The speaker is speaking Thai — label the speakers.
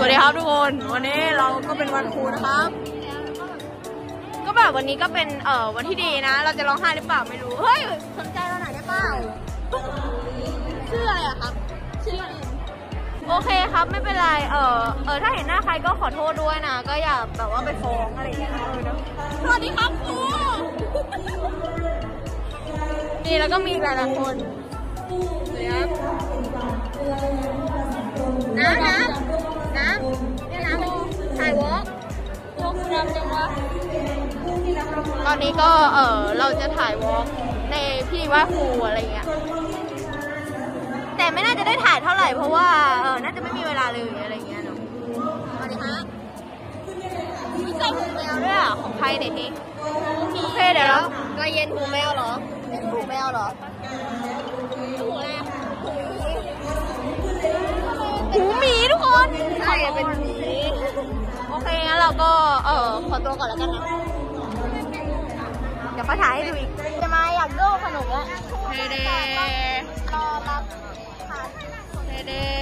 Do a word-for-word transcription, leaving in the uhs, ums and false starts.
Speaker 1: วัสดีครับทุกคนวันนี้เราก็เป็นวันครูนะครับก็แบบวันนี้ก็เป็นเอ่อวันที่ดีนะเราจะร้องไห้หรือเปล่าไม่รู้เฮ้ยสนใจเราหน่อยได้เปล่าชื่ออะไรอะครับชื่อโอเคครับไม่เป็นไรเออเออถ้าเห็นหน้าใครก็ขอโทษด้วยนะก็อย่าแบบว่าไปฟ้องอะไรอย่างเงี้ยสวัสดีครับครูนี่แล้วก็มีหลายๆคนครับน้ำน้ำน้ำเนี่ยน้ำถ่ายวอล์กวอล์กน้ำจังวะตอนนี้ก็เออเราจะถ่ายวอล์กในพี่ว่าครูอะไรเงี้ยแต่ไม่น่าจะได้ถ่ายเท่าไหร่เพราะว่าเออน่าจะไม่มีเวลาเลยอะไรเงี้ยเนาะสวัสดีฮะมีใส่หูแมวด้วยอ่ะของใครเนี่ยทีโอเคเดี๋ยวเราก็เย็นหูแมวเหรอเย็นหูแมวเหรอหูอะไรหูหมีทุกคนใช่เป็นหมีโอเคงั้นเราก็เออขอตัวก่อนแล้วกันนะเดี๋ยวมาถ่ายให้ดูอีกจะมาอยากดูขนมแล้วเดเดรอรับค่ะเดเด